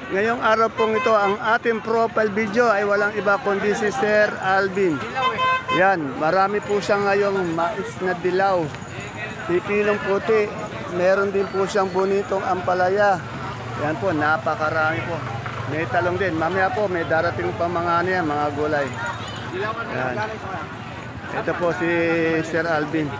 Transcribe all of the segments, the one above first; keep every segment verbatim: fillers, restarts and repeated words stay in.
Ngayong araw pong ito, ang ating profile video ay walang iba kundi si Sir Alvin. Yan, marami po siya ngayong mais na dilaw. Pipinong puti. Meron din po siyang bonitong ampalaya. Yan po, napakarami po. May talong din. Mamaya po, may darating pa mga ano yan, mga gulay. Yan. Ito po si Sir Alvin.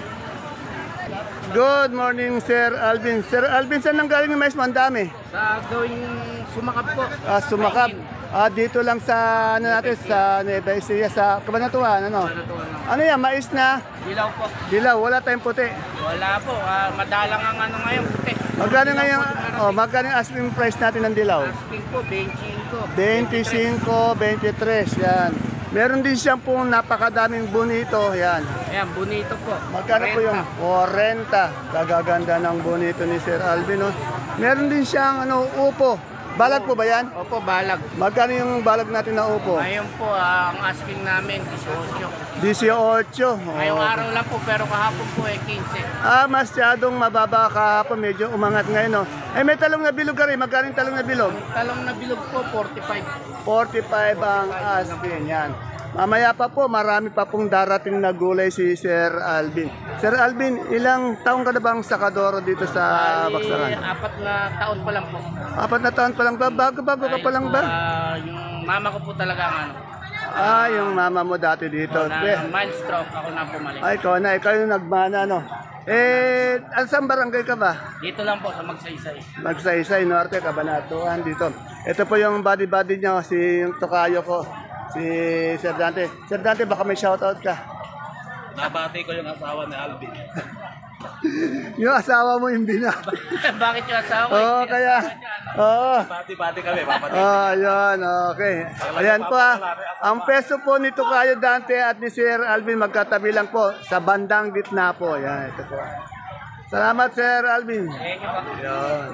Good morning, Sir Alvin. Sir Alvin, saan nang galing yung mais mo? Ang dami. Sa gawing sumakap po. Ah, sumakap. Ah, dito lang sa ano natin sa Nueva Ecija sa Cabanatuan, ano? Ano yan, mais na Dilaw po. dilaw, wala tayong puti. Wala po. Ah, madalang ang ano ngayon puti. Magkano ngayon? Oh, magkano yung asking price natin ng dilaw? Asking po, twenty-five. twenty-five, twenty-three, yan. Meron din siyang pong napakadaming bonito, yan. Ayan, bonito po. Magkano po yung forty? Kagaganda ng bonito ni Sir Alvin, no? Meron din siyang ano, upo. Balag po ba yan? Opo, balag. Magkano yung balag natin na upo? Ngayon po, ah, ang asking namin, eighteen. eighteen. Ngayong araw lang po, pero kahapon po eh, fifteen. Ah, masyadong mababa kahapon, medyo umangat ngayon, no? Eh, may talong na bilog ka rin. Magkano yung talong na bilog? Talong na bilog po, forty-five. forty-five ang asking, yan. Mamaya pa po, marami pa pong darating na gulay si Sir Alvin. Sir Alvin, ilang taong ka na bang sakadoro dito sa Bali, Baksakan? apat na taon pa lang po. Apat na taon pa lang ba? Bago-bago ka pa lang ba? Ah, yung mama ko po talaga ang ano. Ah, yung mama mo dati dito. Na, Eh, mild stroke, ako na pumalit. Ay, ikaw na, ikaw yung nagmana, no? Eh, saan barangay ka ba? Dito lang po sa Magsaysay. Magsaysay, Norte, Cabanatuan, dito. Ito po yung body-body niya, si yung tokayo ko, si Sir Dante. Sir Dante, baka may shoutout ka. Nabati ko yung asawa ni Alvin. Yung asawa mo yung bina. Bakit yung asawa? Oo, oh, kaya, oo. Bati-bati kami, papati. Oh, yun, okay. Ayan po, ah. Ang peso po ni Tokayo Dante at ni Sir Alvin magkatabi lang po sa bandang gitna po. Yan, ito po. Salamat, Sir Alvin. Yan.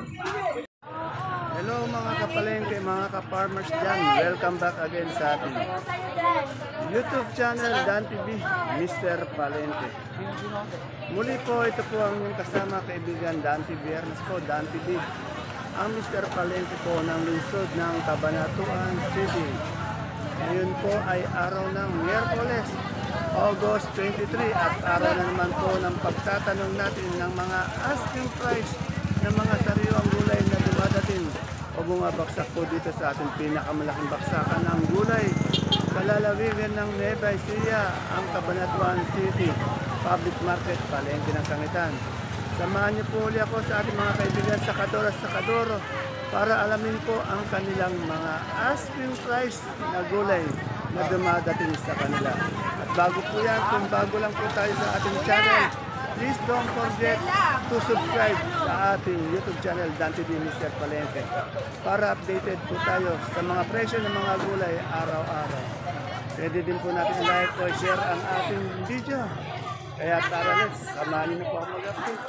Hello mga kapalengke, mga ka-farmers dyan. Welcome back again sa ating YouTube channel, Dan T V, Mister Palengke. Muli po, ito po ang inyong kasama kaibigan, Dan T V Ernest po, Dan T V. Ang Mister Palengke po ng lungsod ng Cabanatuan City. Ngayon po ay araw ng Miyerkules, August twenty-three, at araw na naman po ng pagtatanong natin ng mga asking price ng mga sariwang gulay na dumadating o bumabaksak po dito sa ating pinakamalaking baksakan ng gulay sa lalawigan ng Nueva Ecija, ang Cabanatuan City Public Market, Palengke ng Sangitan. Samahan niyo po ulit ako sa ating mga kaibigan sa Sakador at Sakadoro para alamin po ang kanilang mga asking price na gulay na dumadating sa kanila. At bago po yan, kung bago lang po tayo sa ating channel, please don't forget to subscribe sa ating YouTube channel, Dan T V Mister Palengke, para updated po tayo sa mga presyo ng mga gulay araw-araw. Pwede din po natin like o share ang ating video. Kaya tara, let's samahan niyo po ako mag-update.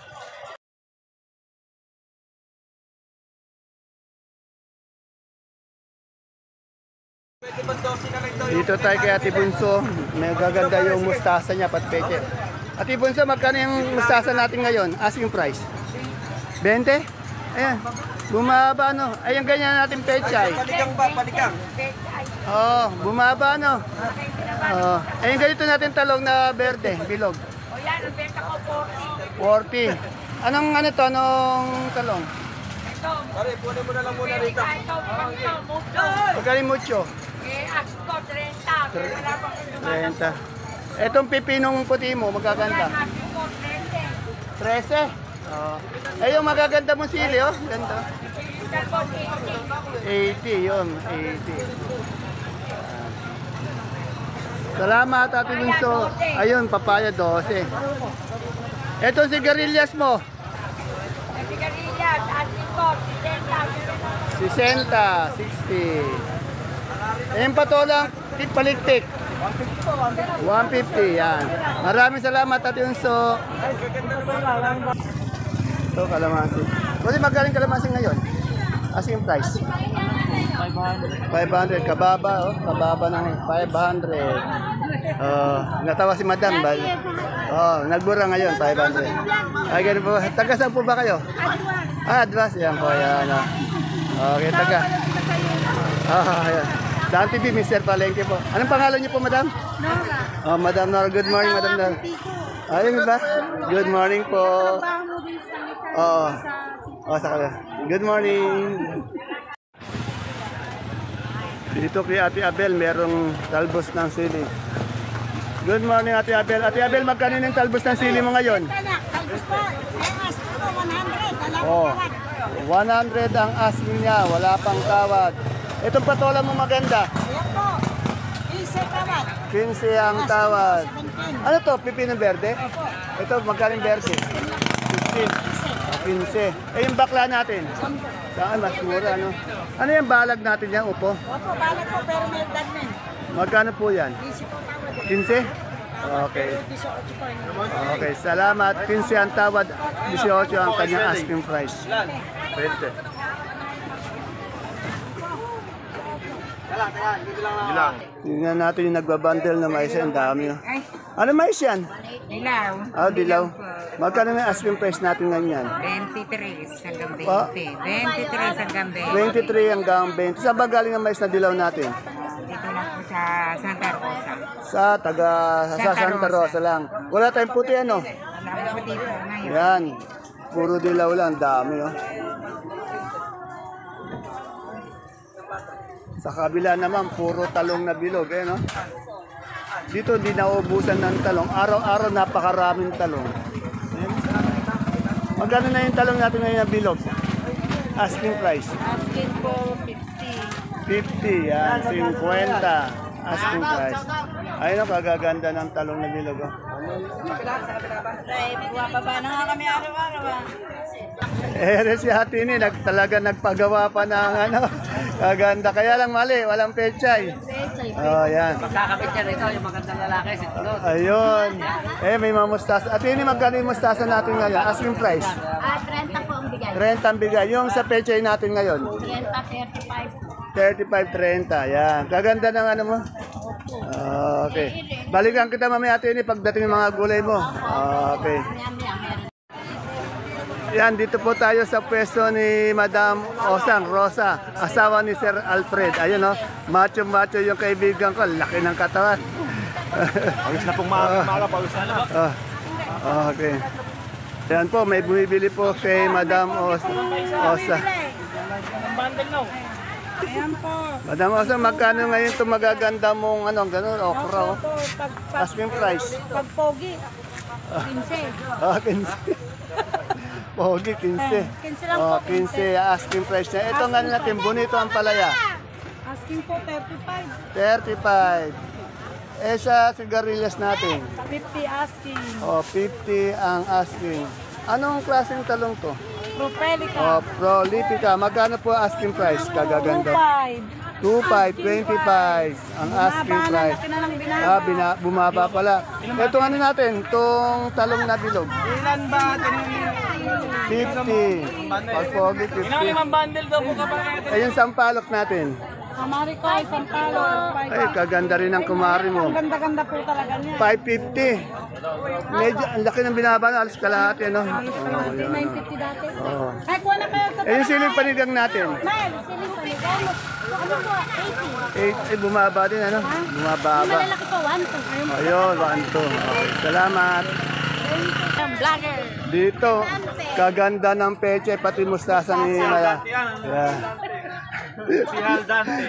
Dito tayo kay Ate Bunso. May gaganda yung mustasa niya, patpeche. Ate Bunso, magkano yung mustasa natin ngayon? Asking price? twenty? Ayan. Bumaba, no? Ayan, ganyan natin pechay. Paligang ba? Paligang. Oo, oh, bumaba, no? Oh. Ayan, ganito natin talong na berde, bilog. O yan, ang benta ko forty. forty. Anong ano to? Anong talong? Ito. Pare, punin mo na lang muna rito. Ito, ito, mucho. Magkano mucho? Eh, ask ko, thirty. Pero wala pang thirty. Etong pipinong puti mo, magkaganda? ask ko, thirty. thirteen. Oh. Eh, yung magaganda mong sili, oh. Ganda. Ito po, eighty. eighty, yun. eighty. Salamat, Ate Bunso. Ayun, papaya twelve. Ito sigarilyas mo. Eh, sigarilyas, ask ko, sixty. sixty, sixty. Ayun pa to lang, paliktik. one fifty, yan. Maraming salamat, Ate Bunso. Ito, kalamansi. Kasi magkaling kalamansi ngayon? Asking price? five hundred. Kababa, oh. Kababa ng five hundred. Oh, natawa si Madam. Ba? Oh, nagbura ngayon, five hundred. Ay, ganun po. Taga saan po ba kayo? Ah, advance. Yan po, yan. ah. Okay, taga. Ah, yan. Dan T V, mister Palengke po. Anong pangalan niyo po, madam? Nora. Oh, madam Nora. Good morning, madam Nora. Ayun ba? Good morning po. Oo. Oh, sa kanila. Good morning. Dito kay Ate Abel, merong talbos ng sili. Good morning, Ate Abel. Ate Abel, magkano yung talbos ng sili mo ngayon? Talbos po. Eh, mas po, one hundred. Wala Oh, one hundred ang asking niya, wala pang tawad. Itong patola mo maganda, Ayan po. Isa tawad. quince ang tawad. seventeen. Ano to, pipino verde? Opo. Ito, magkaling verde? fifteen. Ah, quince. Eh, yung bakla natin? Saan, mas mura, ano? Ano yung balag natin yan, upo? Opo, balat po, pero may dagmin. Magkano po yan? Easy po tawad. quince? Okay. eighteen po yun. Okay, salamat. quince ang tawad, eighteen ang kanyang asking price. Pwede. Tingnan natin yung nagbabundle na mais. Ang dami. oh. Ano mais yan? Dilaw. Ah, dilaw. Magkano na yung asking price natin ngayon? twenty-three hanggang Pa? twenty. twenty-three hanggang twenty. twenty-three hanggang twenty. Saan ba galing ang mais na dilaw natin? Dito lang po sa Santa Rosa. Sa taga sa Santa Santa Rosa. Rosa lang. Wala tayong puti ano? Alam ko dito ngayon. Yan. Puro dilaw lang, dami oh. Sa kabila naman, puro talong na bilog, eh, no? Dito, hindi naubusan ng talong. Araw-araw, napakaraming talong. Ayan. Magkano na yung talong natin ngayon na bilog? Asking price. Asking po fifty. fifty, yan. fifty. Asking price. Ayun, oh, kagaganda ng talong na bilog, oh. Ay, bumababa na nga kami araw-araw ah. Eh, si Hati ni, nag, talaga nagpagawa pa ng ano, kaganda. Kaya lang mali, walang pechay. Oh, yan. Magkakabit niya rito, yung magandang lalaki, si Tulot. Ayun. Eh, may mga mustasa. At yun, magkano yung mustasa natin ngayon? Asking price. Ah, thirty po ang bigay. Rent ang bigay. Yung sa pechay natin ngayon. thirty, thirty-five. thirty-five, thirty. Yan. Kaganda ng ano mo? Ah, okay. Balikan kita mamaya Ate ni pagdating ng mga gulay mo. Ah, okay. Yan, dito po tayo sa pwesto ni Madam Osang Rosa, asawa ni Sir Alfred. Ayun, no? Macho-macho yung kaibigan ko. Laki ng katawan. Pawis na pong mga mga pawis na. Ah, okay. Yan po, may bumibili po kay Madam Os Osa. Madam Osa, magkano ngayon ito magaganda mong ano, gano'n, okra, oh? Asking price. Pag pogi, quince. Ah, quince. Pogi, quince. quince lang Oh, po. quince, asking price niya. Ito nga natin, bonito ang palaya. Asking po, thirty-five. thirty-five. Eh, sa sigarilyas natin. fifty asking. Oh, fifty ang asking. Anong klaseng talong to? Propelica. Oh, prolifica. Magkano po asking price? Kagaganda. five. two five, twenty-five ang asking price. Ah, bina, bumaba pala. Ito ano natin, itong talong na bilog. Ilan ba? fifty. Pagpogi, fifty. bundle daw po ka ba? Eh, yung sampalok natin. Amarikoy, Sampalo. Ay, kaganda rin ang kumari mo. Ganda-ganda po talaga niya. five fifty. Medyo, ang laki ng binaba na, alas kalahati, no? Oh, yun. nine fifty dati. Oh. Ay, kuha na kayo sa Eh, yung siling panigang natin. Mahal, siling panigang. Ano po, eighty. Eh, eh, bumaba din, ano? Bumababa. Malalaki po, one two. Ayun. Ayun, one, two. Okay, salamat. Vlogger. Dito, kaganda ng peche, pati mustasa ni Maya. Yeah. Si Haldante.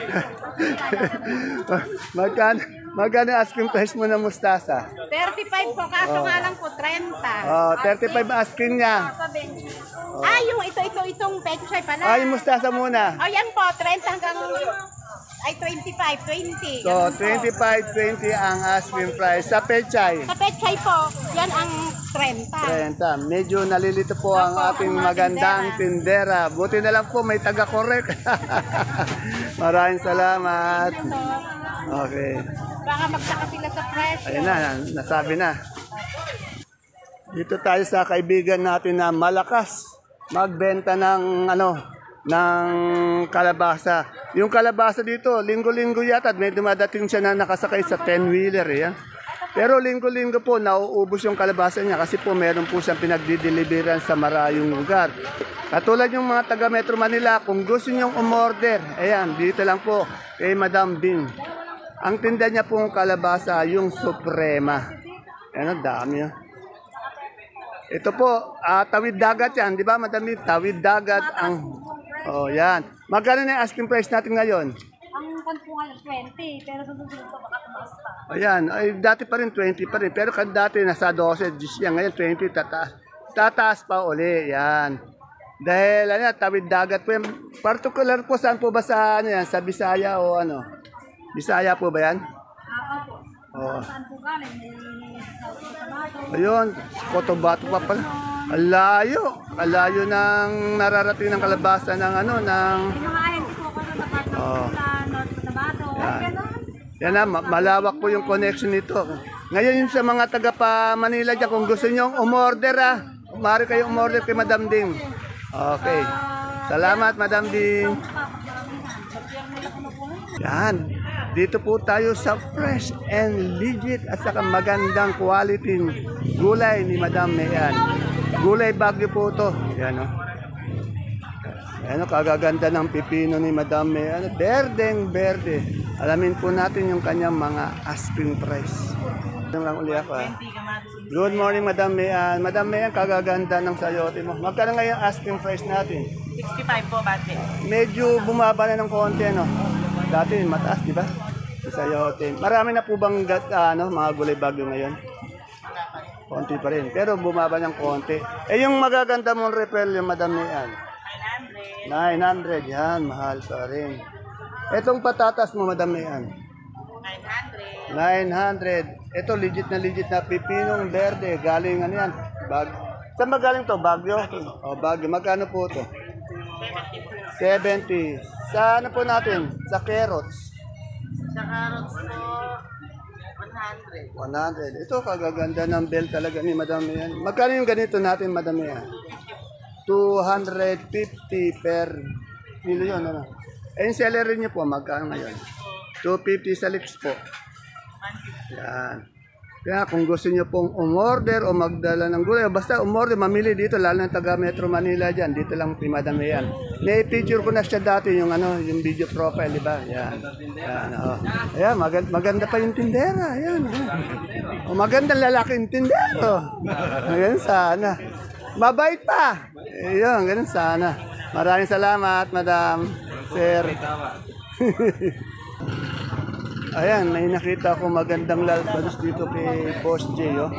magkano, magkano asking price mo ng mustasa? thirty-five po, kaso nga lang po, thirty. Oh, thirty-five asking niya. Ah, yung ito, ito, itong pechay pala. Ay, mustasa muna. Oh, yan po, thirty hanggang, ay, twenty-five, twenty. So, twenty-five, twenty ang asking price. Sa pechay, Sa pechay po, yan ang thirty. thirty. Medyo nalilito po ang ating magandang tindera. Buti na lang po, may taga-correct. Maraming salamat. Okay. Baka magsaka sila sa presyo. Ayun na, nasabi na. Dito tayo sa kaibigan natin na malakas magbenta ng ano, ng kalabasa. Yung kalabasa dito, linggo-linggo yata, may dumadating siya na nakasakay sa ten-wheeler. Eh. Pero linggo-linggo po, nauubos yung kalabasa niya kasi po meron po siyang pinagdideliveran sa marayong lugar. Katulad yung mga taga Metro Manila, kung gusto niyong umorder, ayan, dito lang po kay Madam Bing. Ang tinda niya pong kalabasa, yung Suprema. Ayan, ang dami. ah. Ito po, ah, tawid dagat yan, di ba Madam Bing? Tawid dagat ang... Oh, yan. Magkano na yung asking price natin ngayon? Ang kan po ngayon, twenty. Pero sa susunod ko, baka tumaas pa. Ayan, ay dati pa rin twenty pa rin. Pero kan dati nasa twelve, diyos yan. Ngayon twenty, tataas. Tataas pa uli, yan. Dahil ano, tawid dagat po yan. Particular po, saan po ba sa, ano yan, sa Bisaya o ano? Bisaya po ba yan? Ako po. Oo. Saan po galing? May South Cotabato. Ayun, Cotabato pa pala. Alayo. Alayo ng nararating ng kalabasa ng ano, ng... May mga ahente po ako sa part ng Oo. sa North Cotabato. Yan. Ganon. Yan na, ma- malawak po yung connection nito. Ngayon yung sa mga taga pa Manila dyan, kung gusto nyo umorder ah, maaari kayong umorder kay Madam Ding. Okay. Salamat Madam Ding. Yan. Dito po tayo sa fresh and legit at saka magandang quality gulay ni Madam Mayan. Gulay Bagyo po to. Yan o. Ano, kagaganda ng pipino ni Madam Mayan. Berdeng berde. Alamin po natin yung kanyang mga asking price. Ito lang uli ako ah. Good morning Madam Mayan. Madam Mayan, kagaganda ng sayote mo. Magkano ngayon asking price natin? sixty-five po, bate. Medyo bumaba na ng konti, ano? Dati mataas, di ba? Sa sayote. Marami na po bang gat- ah, ano, mga gulay bagyo ngayon? Konti pa rin. Pero bumaba ng konti. Eh yung magaganda mong repel, yung Madam Mayan? nine hundred. Yan, mahal pa rin. Etong patatas mo, Madam Mayan? nine hundred. nine hundred. Ito legit na legit na pipinong verde. Galing ano yan? Bag. Saan ba galing to? Bagyo? O, Bagyo. Magkano po to? seventy. Sa ano po natin? Sa carrots? Sa carrots po, one hundred. one hundred. Ito kagaganda ng bell talaga ni Madam yan. Magkano yung ganito natin, Madam yan? two hundred fifty per kilo yun. Ano? Eh, yung celery niyo po, magkano ngayon? two fifty sa lips po. Yan. Kaya kung gusto niyo pong umorder o magdala ng gulay, basta umorder, mamili dito, lalo ng taga Metro Manila dyan, dito lang si Madam yan. May-picture ko na siya dati, yung ano, yung video profile, di ba? Yan. Yan, oh. Ayan, maganda, maganda pa yung tindera. Ayan. Oh, magandang lalaking tindero. Ganun sana. Mabait pa. Ayun, ganun sana. Maraming salamat, Madam. Sir. Ayan, may nakita ko magandang lalbanos dito kay Boss J. Oh.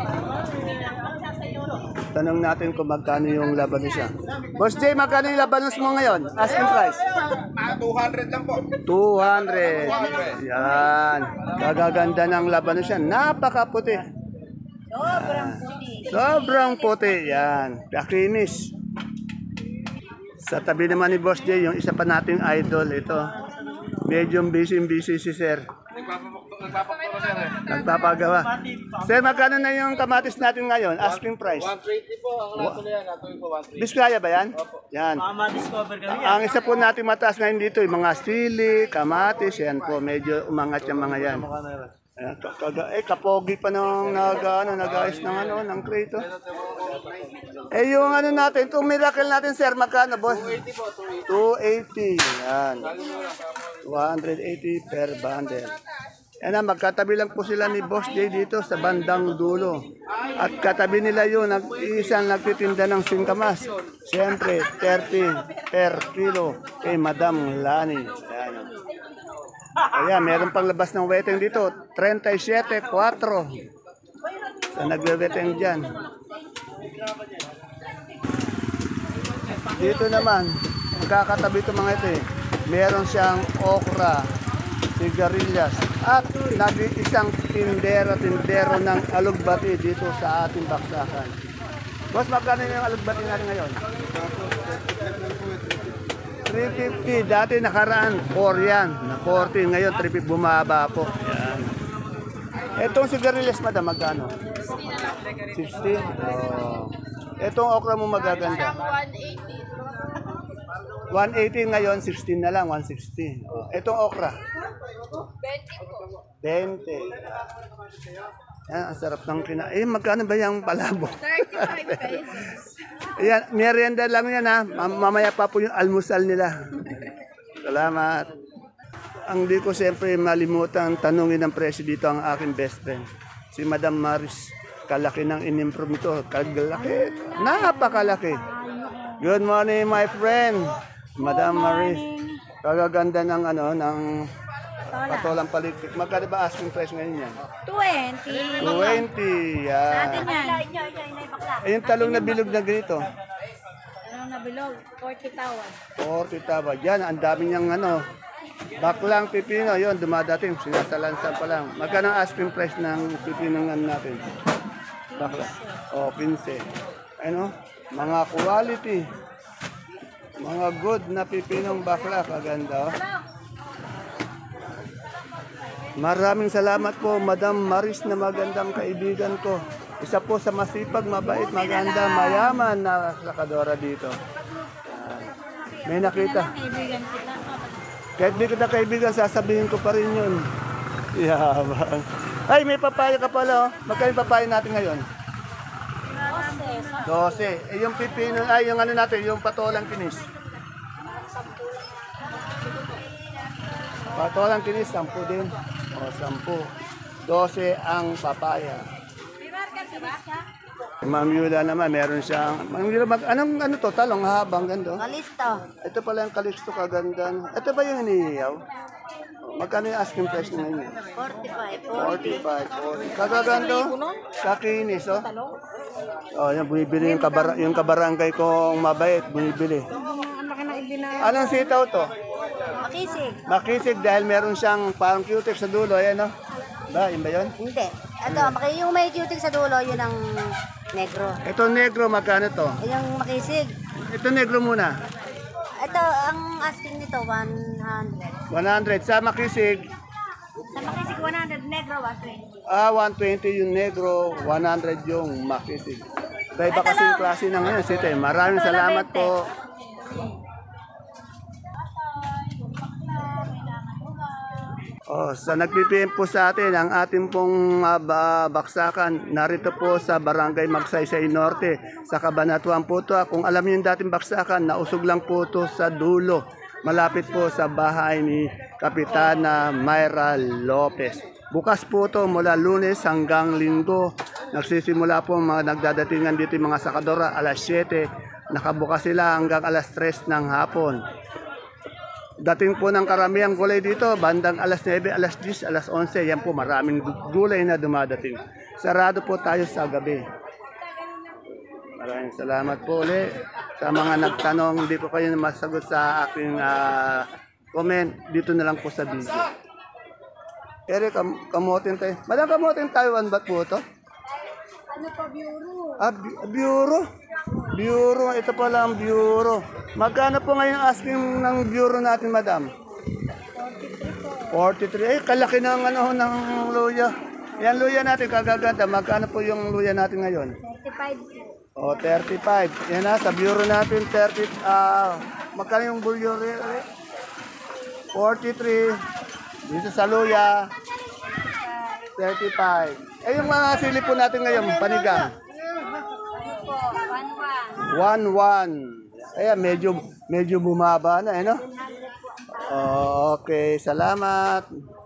Tanong natin kung magkano yung labanos siya. Boss J, magkano yung labanos mo ngayon? Asking price? two hundred lang po. two hundred. Yan. Kagaganda ng labanos siya. Napakaputi. Sobrang puti. Sobrang puti. Yan. Kakinis. Sa tabi naman ni Boss J, yung isa pa nating idol. Ito. Medyo busy-busy si Sir. Nagpapakuro sir eh. Nagpapagawa. Sir, magkano na yung kamatis natin ngayon? Asking price. one twenty po ang lato na yan. Lato po one twenty. Biskaya ba yan? Yan. Ma-discover kami. Ang isa po natin mataas ngayon dito, yung mga sili, kamatis, yan po. Medyo umangat yung mga yan. Ayan, kaga, eh, kapogi pa nung nag, ano, nag-ayos ng, ano, ng crate. oh. Eh, yung ano natin, itong miracle natin, sir, magkano, boss? two eighty. Yan. one eighty per bundle. Yan na, magkatabi lang po sila ni Boss J dito sa bandang dulo. At katabi nila yun, nag isang nagtitinda ng singkamas. Siyempre, thirty per kilo kay Madam Lani. Yan. Ayan, meron pang labas ng weteng dito. thirty-seven four. Sa nagwe-weteng dyan. Dito naman, magkakatabi ito mga ito eh. Meron siyang okra, sigarilyas, at nag-isang tindero-tindero ng alugbati dito sa ating baksakan. Boss, magkano yung alugbati natin ngayon? three fifty. Dati nakaraan, four yan. Na forty. Ngayon, three fifty. Bumaba po. Yan. Etong sigarilyas, madam, magkano? sixty. Oh. Etong okra mo magaganda? one eighty. one eighty ngayon, sixteen na lang, one sixty. Oh. Etong okra? twenty po. twenty. Yan, ang sarap ng kina. Eh, magkano ba yung palabok? thirty-five pesos. Yan, merienda lang yan ha. Mam- Mamaya pa po yung almusal nila. Salamat. Ang di ko siyempre malimutan tanungin ng presyo dito ang aking best friend. Si Madam Maris. Kalaki ng in-improve nito. Kalaki. Napakalaki. Good morning, my friend. Madam Maris. Kagaganda ng ano, ng patolang palikpik. Magkano ba asking price ngayon yan? twenty. twenty. Yan. Atin yan. Eh, yung talong na bilog na ganito. Ano na bilog? forty tawad. forty taba. Yan, ang dami niyang ano. Baklang pipino, yon dumadating. Sinasalansan pa lang. Magkano ang asking price ng pipino ng natin? Bakla. O, oh, fifteen. Ano? Mga quality. Mga good na pipinong bakla. Kaganda, oh. Maraming salamat po, Madam Maris na magandang kaibigan ko. Isa po sa masipag, mabait, maganda, mayaman na sakadora dito. Ah, may nakita. Kaibigan kita. Kahit di kita kaibigan, sasabihin ko pa rin yun. Yabang. Ay, may papaya ka pala, oh. Magkano yung papaya natin ngayon? Dose. Eh, yung pipino, ay, yung ano natin, yung patolang kinis. Patolang kinis, sampu din. O, sampu. Dose ang papaya. Ma'am Yula naman, meron siyang, Ma'am Yula, mag, anong ano to, talong habang ganda. Kalisto. Ito pala yung kaliksto kaganda. Ito ba yung iniiyaw? Magkano yung asking price na yun? forty-five. forty-five, forty. Kagaganda, kakinis, oh. Oh, yan, bumibili yung, kabara, yung kabarangay kong mabait, bumibili. Anong sitaw to? Makisig. Makisig dahil meron siyang parang cutex sa dulo, ayan, oh. Ba, yun ba yun? Hindi. Ito, maki- yung may cutic sa dulo, yun ang negro. Ito negro, magkano to? Yung makisig. Ito negro muna. Ito, ang asking nito, one hundred. one hundred. Sa makisig, Sa makisig, one hundred. Negro, one twenty. ah, one twenty yung negro, one hundred yung makisig. Kaya iba kasing klase na ngayon, sito. Maraming salamat po. Oh, sa nagpi-P M po sa atin ang ating pong uh, ba- baksakan narito po sa Barangay Magsaysay Norte sa Cabanatuan po to. Kung alam niyo yung dating baksakan, nausog lang po to sa dulo. Malapit po sa bahay ni Kapitana Mayra Lopez. Bukas po to mula Lunes hanggang Linggo. Nagsisimula po ang mga nagdadatingan dito yung mga sakadora alas siyete. Nakabukas sila hanggang alas tres ng hapon. Dating po ng karamihang gulay dito, bandang alas nuwebe, alas diyes, alas onse, yan po maraming gulay na dumadating. Sarado po tayo sa gabi. Maraming salamat po ulit sa mga nagtanong. Hindi ko kayo masagot sa aking uh, comment. Dito na lang po sa video. Ere, kam kamotin tayo. Madang kamotin Taiwan ba po ito? Ano pa, bureau? Ah, bu- bureau. Bureau. Ito pala ang bureau. Magkano po ngayon asking ng bureau natin, madam? forty-three. Eh, kalaki ng, ano, ng luya. Yan luya natin, kagaganda. Magkano po yung luya natin ngayon? thirty-five. O, thirty-five. Yan na, sa bureau natin, thirty. Ah, magkano yung bureau? forty-three. Dito sa luya, thirty-five. Eh, yung mga sili po natin ngayon, panigang. one one. Kaya medyo medyo bumaba na, eh, no? Okay, salamat.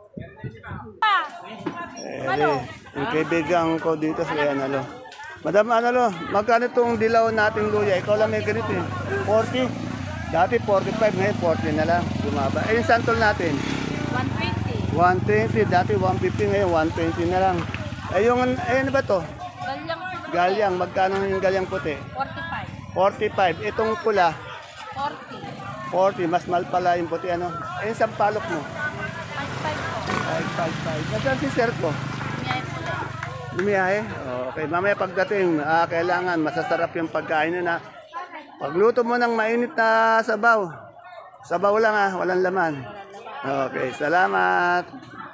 Eh, yung kaibigan ko dito si Analo. Madam Analo, magkano itong dilaw nating luya? Ikaw lang may ganito eh. forty. Dati forty-five, ngayon forty na lang. Bumaba. Eh, yung santol natin? one twenty. one twenty. Dati one fifty, ngayon one twenty na lang. Eh, yung, eh, ano ba to? Galyang Galyang, magkano yung galyang puti? forty-five. forty-five. Itong pula, forty. forty. Mas mahal pala yung puti, ano? Eh, yung sampalok mo? five po. five five five. Nasaan si sir ko? Miyay po lang. Lumiyahe? Okay, mamaya pagdating, ah, kailangan masasarap yung pagkain na. Pagluto mo ng mainit na sabaw. Sabaw lang ah, walang laman. Okay, salamat.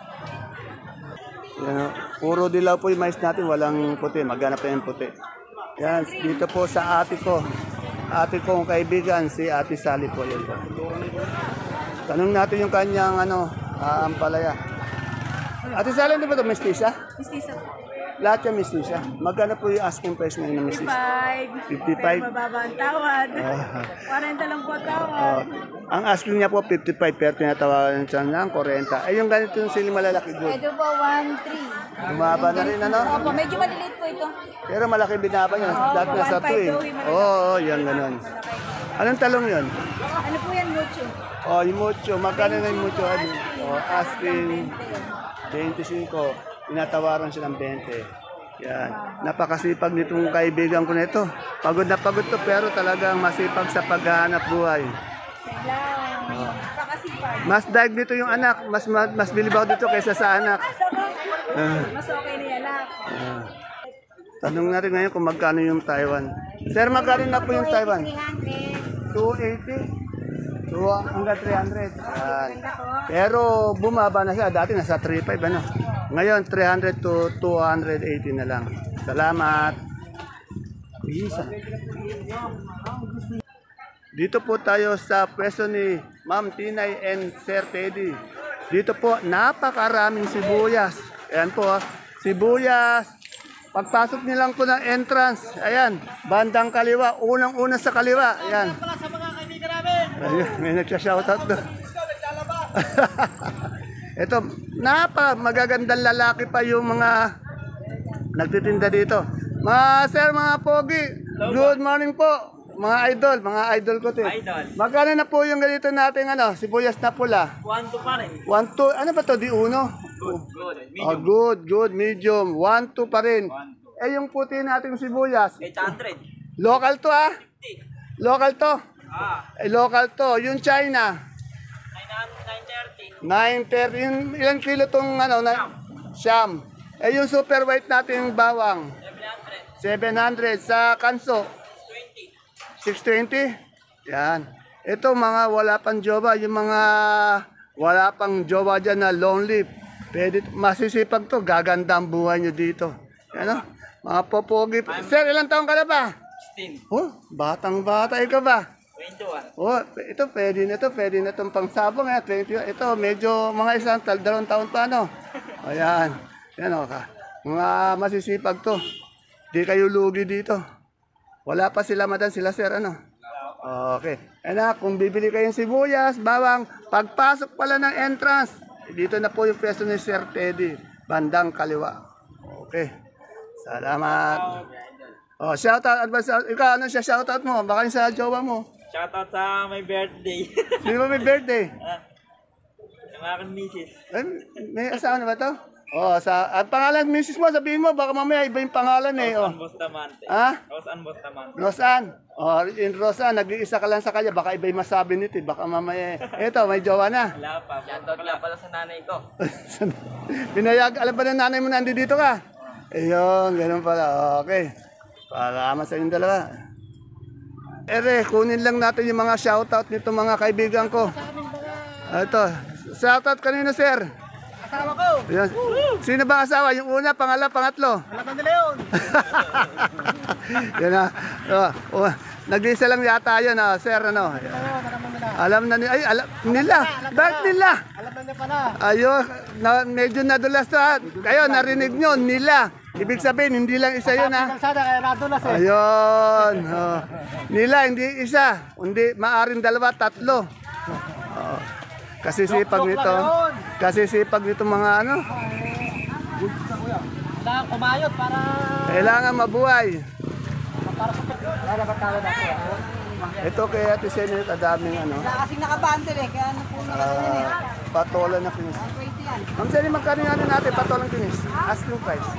Yan, oh. Puro dilaw po yung mais natin, walang puti. Maghanap na yung puti. Yan, dito po sa ate ko. Ate kong kaibigan, si Ate Sally po. Yan po. Tanong natin yung kanyang ano, ah, ampalaya. Ate Sally, hindi ba ito mestiza? Mistisa po. lahat yung miss siya. Magkano po yung asking price ngayon ng miss? Five. fifty-five? Pero mababa ang tawad. Ah. Quarenta lang po ang tawad. Oh, ang asking niya po fifty-five pero tinatawagan siya ng forty. Eh yung ganito yung sili malalaki good. Ito po, one three. Bumaba na rin ano? Opo, medyo maliliit po ito. Pero malaki binaba niya. Dati nasa one two eh. five daw, yung malaki. Oo, oh, yan ganun. Anong talong yun? Ano po yan, mucho? Oh, yung mucho. Magkano na yung mucho? Ano? Oh, asking twenty-five. Tinatawaran siya ng twenty. Yan. Napakasipag nitong kaibigan ko nito. Pagod na pagod to pero talagang masipag sa paghahanap buhay. Lang. Pakasipag. Mas daig dito yung anak. Mas mas, mas bilibaw dito kaysa sa anak. Ah. Mas okay na yan lang. Ah. Tanong na rin ngayon kung magkano yung Taiwan. Sir, magkano na po yung Taiwan? two eighty? two hanggang three hundred. Yan. Pero bumaba na siya. Dati nasa three five ano. Ngayon three hundred to two eighty na lang. Salamat. Isa. Dito po tayo sa pwesto ni Ma'am Tinay and Sir Teddy. Dito po napakaraming sibuyas. Ayan po, ah. Sibuyas. Pagpasok niyo lang po ng entrance, ayan, bandang kaliwa, unang-una sa kaliwa, ayan. Ayun, may nagsha-shoutout doon. Ito, napa, magagandang lalaki pa yung mga nagtitinda dito. Mga sir, mga pogi, good morning po. Mga idol, mga idol ko to. Idol. Magkano na po yung ganito natin, ano, sibuyas na pula? One to pa rin. One, two, ano ba to, di uno? Good, good. Oh, good, good, medium. One, two pa rin. Eh, yung puti nating sibuyas. eight hundred. Local to ah. Local to. Ah, Eh, local to. Yung China. nine thirty. nine thirty. Yung ilang kilo tong ano, na, siyam. Eh, yung super white natin bawang. seven hundred. seven hundred. Sa kanso. twenty. six twenty. Yan. Ito mga wala pang jowa. Yung mga wala pang jowa dyan na long leaf. Pwede, masisipag to, gaganda ang buhay nyo dito. Ano? Mga popogi. Sir, ilang taong ka na ba? sixteen. Oh, batang bata, ikaw ba? twenty-one. Oh, ito pwede na to, pwede na itong pangsabong. Eh, twenty, ito, medyo mga isang tal, dalawang taon pa, no? Ayan. Yan o ka. Mga masisipag to. Di kayo lugi dito. Wala pa sila, madan sila, sir, ano? Okay. Ano, kung bibili kayong sibuyas, bawang, pagpasok pala ng entrance, dito na po yung pwesto ni Sir Teddy, bandang kaliwa. Okay. Salamat. Oh, shoutout, advance, ikaw, ano siya shoutout mo? Baka yung sa jowa mo. Shoutout sa my birthday. Sino ba may birthday? Ah, yung aking misis. Eh, may asawa na ba to? Oh, sa ang pangalan misis mo, sabihin mo, baka mamaya iba yung pangalan eh. Oh. Rosan Bustamante. Ha? Rosan Bustamante. Rosan. Oh, in Rosan, nag-iisa ka lang sa kanya, baka iba yung masabi nito, eh. Baka mamaya. Ito, may jowa na. Wala pa. Shoutout nga pala sa nanay ko. Pinayag, alam ba ng nanay mo na dito ka? Ayun, ganun pala. Okay. Salamat sa inyong dalawa. Ere, kunin lang natin yung mga shoutout nito mga kaibigan ko. Ito, shoutout kanino, sir? Asawa ko. Ayan. Sino ba asawa? Yung una, pangala, pangatlo? Anak ng Leon. Yan na. Oh, oh, nag-isa lang yata yun, ah, sir. Ano? Alam na nila. Ay, alam nila. Bakit nila? Alam na niya pala. Ayun, na, medyo nadulas to. Ha? Kayo, narinig nyo, nila. Ibig sabihin, hindi lang isa yun, ha? Kalsada kaya nadulas eh. Ayun. Oh. Nila, hindi isa. Hindi, maaring dalawa, tatlo. Oh. Kasi sipag nito. Kasi sipag nito mga ano. Kailangan kumayot para... Kailangan mabuhay. Para sa... Wala ba tawad ako? Ito kay Ate Senate, adaming ano. Kasing nakabundle eh, kaya ano po na Uh, patola na kinis. Ma'am Sally, magkano yung ano natin, patolang kinis? Asking price.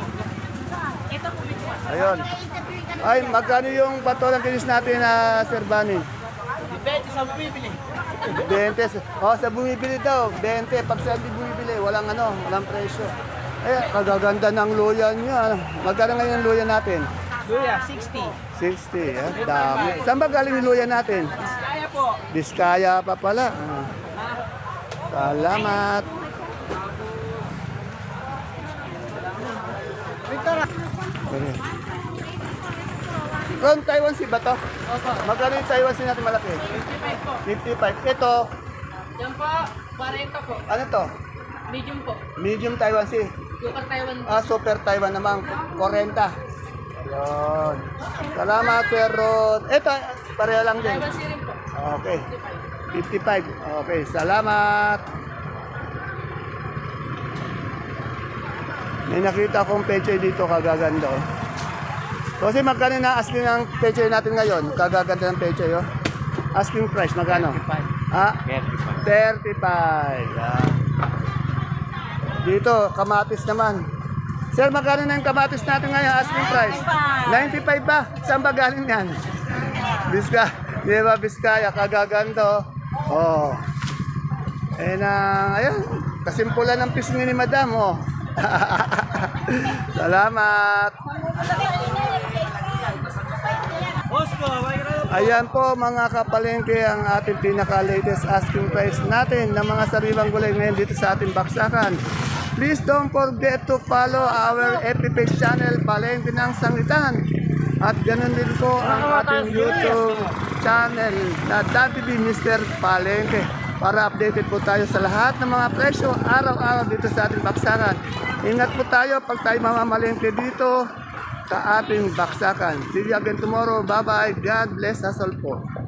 Ayun. Ay, magkano yung patolang kinis natin na Sir Bani? Depende sa bumibili. twenty. Oh, sa bumibili daw, twenty. Pag sa hindi bumibili, walang ano, walang presyo. Eh, kagaganda ng luya niya. Magkano ngayon yung luya natin? Luya, sixty. sixty, eh. Dami. Saan ba galing yung luya natin? Kaya po. Diskaya pa pala. Ah. Salamat. Victor, Okay. From Taiwan Sea ba to? Magkano yung Taiwan Sea natin malaki? fifty-five po. fifty-five. Ito, Yan po, forty po. ano to? Medium po. Medium Taiwan Sea. Super Taiwan. Ah, Super Taiwan naman, forty. Ayun. Salamat, Sir Rod. Ito, pareho lang din. Taiwan sirin po. Okay. fifty-five. Okay, salamat. May nakita akong peche dito, kagaganda. Oh. Kasi magkano na asking ng peche natin ngayon? Kagaganda ng peche, oh. Asking price, magkano? Ah, thirty-five. Yan. Dito, kamatis naman. Sir, magkano na yung kamatis natin ngayon? Asking price? ninety-five ba? Saan ba galing yan? Biska. Di ba, Biskaya? Kagaganda, oh. Oh. Eh na, ayun. Kasimpulan ng pisngi ni Madam, oh. Salamat. Ayan po mga kapalengke ang ating pinaka-latest asking price natin ng mga sariwang gulay ngayon dito sa ating baksakan. Please don't forget to follow our F B page channel, Palengke ng Sangitan. At ganun din po ang ating YouTube channel na W B Mister Palengke para updated po tayo sa lahat ng mga presyo araw-araw dito sa ating baksakan. Ingat po tayo pag tayo mamamalengke dito sa ating baksakan. See you again tomorrow. Bye-bye. God bless us all po.